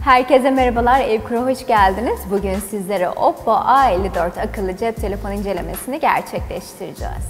Herkese merhabalar, Evkur'a hoş geldiniz. Bugün sizlere Oppo A54 akıllı cep telefonu incelemesini gerçekleştireceğiz.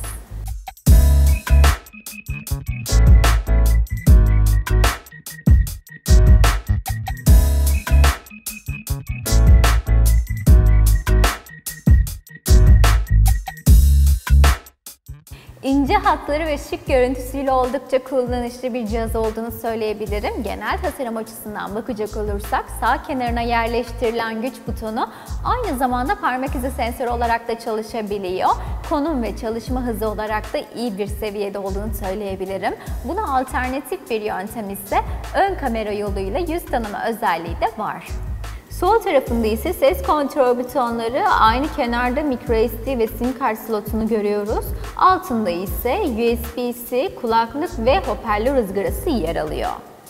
İnce hatları ve şık görüntüsüyle oldukça kullanışlı bir cihaz olduğunu söyleyebilirim. Genel tasarım açısından bakacak olursak sağ kenarına yerleştirilen güç butonu aynı zamanda parmak izi sensörü olarak da çalışabiliyor. Konum ve çalışma hızı olarak da iyi bir seviyede olduğunu söyleyebilirim. Buna alternatif bir yöntem ise ön kamera yoluyla yüz tanıma özelliği de var. Sol tarafında ise ses kontrol butonları, aynı kenarda microSD ve sim kart slotunu görüyoruz. Altında ise USB-C, kulaklık ve hoparlör ızgarası yer alıyor.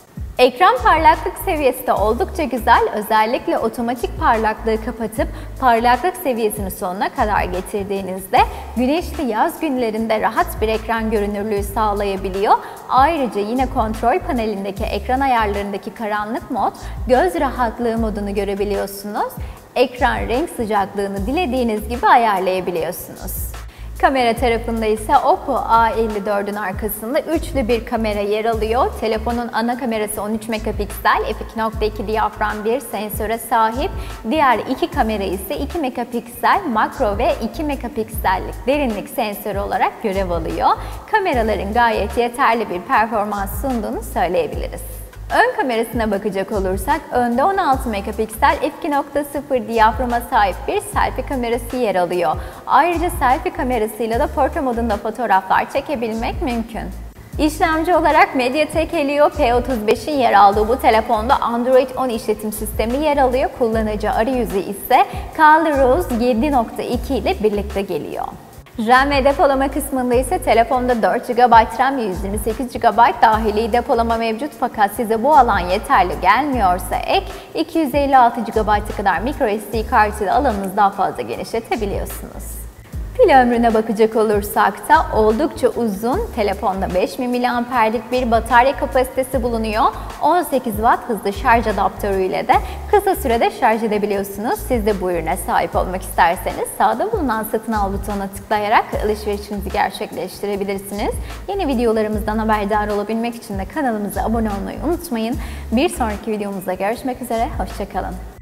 Ekran parlaklık seviyesi de oldukça güzel. Özellikle otomatik parlaklığı kapatıp parlaklık seviyesini sonuna kadar getirdiğinizde güneşli yaz günlerinde rahat bir ekran görünürlüğü sağlayabiliyor. Ayrıca yine kontrol panelindeki ekran ayarlarındaki karanlık mod, göz rahatlığı modunu görebiliyorsunuz. Ekran renk sıcaklığını dilediğiniz gibi ayarlayabiliyorsunuz. Kamera tarafında ise Oppo A54'ün arkasında üçlü bir kamera yer alıyor. Telefonun ana kamerası 13 megapiksel, f2.2 diyafram bir sensöre sahip. Diğer iki kamera ise 2 megapiksel makro ve 2 megapiksellik derinlik sensörü olarak görev alıyor. Kameraların gayet yeterli bir performans sunduğunu söyleyebiliriz. Ön kamerasına bakacak olursak, önde 16 megapiksel f2.0 diyaframa sahip bir selfie kamerası yer alıyor. Ayrıca selfie kamerasıyla da portre modunda fotoğraflar çekebilmek mümkün. İşlemci olarak MediaTek Helio P35'in yer aldığı bu telefonda Android 10 işletim sistemi yer alıyor. Kullanıcı arayüzü ise ColorOS 7.2 ile birlikte geliyor. RAM ve depolama kısmında ise telefonda 4 GB RAM ve 128 GB dahili depolama mevcut, fakat size bu alan yeterli gelmiyorsa ek 256 GB'a kadar microSD kartıyla alanınızı daha fazla genişletebiliyorsunuz. Pil ömrüne bakacak olursak da oldukça uzun. Telefonda 5000 mAh'lik bir batarya kapasitesi bulunuyor. 18 Watt hızlı şarj adaptörü ile de kısa sürede şarj edebiliyorsunuz. Siz de bu ürüne sahip olmak isterseniz sağda bulunan satın al butonuna tıklayarak alışverişinizi gerçekleştirebilirsiniz. Yeni videolarımızdan haberdar olabilmek için de kanalımıza abone olmayı unutmayın. Bir sonraki videomuzda görüşmek üzere, hoşça kalın.